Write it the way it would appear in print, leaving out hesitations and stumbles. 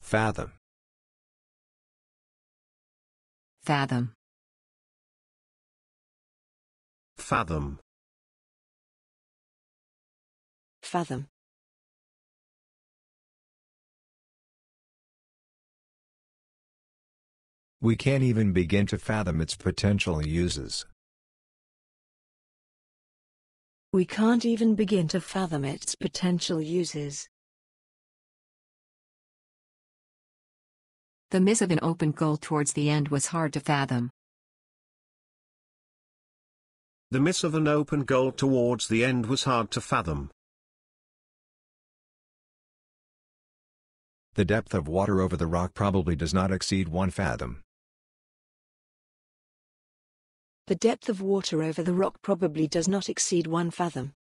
Fathom. Fathom. Fathom. Fathom. We can't even begin to fathom its potential uses. We can't even begin to fathom its potential uses. The miss of an open goal towards the end was hard to fathom. The miss of an open goal towards the end was hard to fathom. The depth of water over the rock probably does not exceed 1 fathom. The depth of water over the rock probably does not exceed 1 fathom.